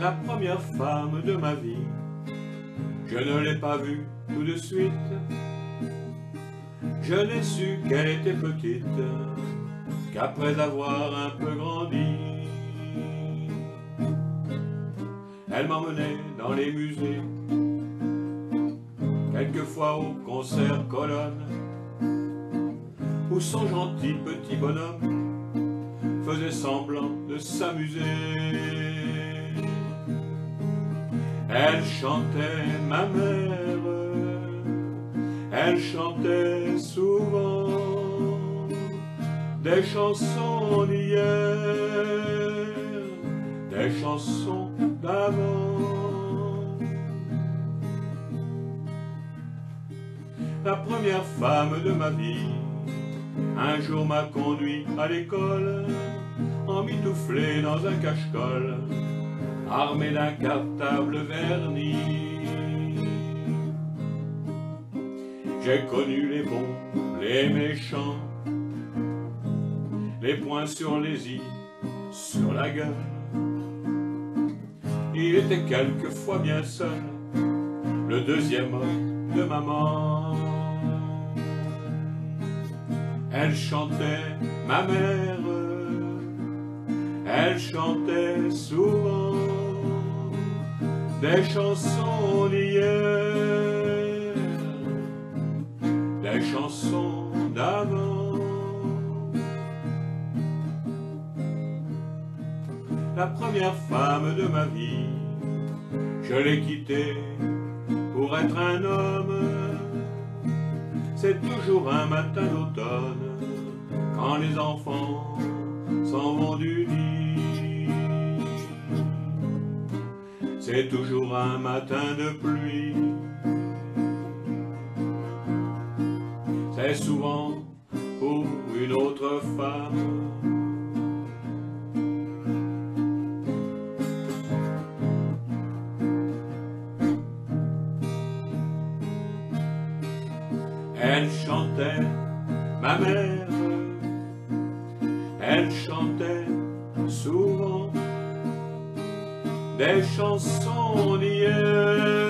la première femme de ma vie. Je ne l'ai pas vue tout de suite, je n'ai su qu'elle était petite, qu'après avoir un peu grandi, elle m'emmenait dans les musées, quelquefois au concert colonne, où son gentil petit bonhomme faisait semblant de s'amuser. Elle chantait ma mère, elle chantait souvent des chansons d'hier, des chansons d'avant. La première femme de ma vie un jour m'a conduit à l'école, emmitouflé dans un cache-colle, armé d'un cartable verni. J'ai connu les bons, les méchants, les poings sur les i, sur la gueule. Il était quelquefois bien seul, le deuxième homme de maman. Elle chantait ma mère, elle chantait souvent des chansons d'hier, des chansons d'avant. La première femme de ma vie, je l'ai quittée pour être un homme. C'est toujours un matin d'automne, quand les enfants s'en vont du lit. C'est toujours un matin de pluie. C'est souvent pour une autre femme. Elle chantait ma mère, elle chantait souvent des chansons d'hier,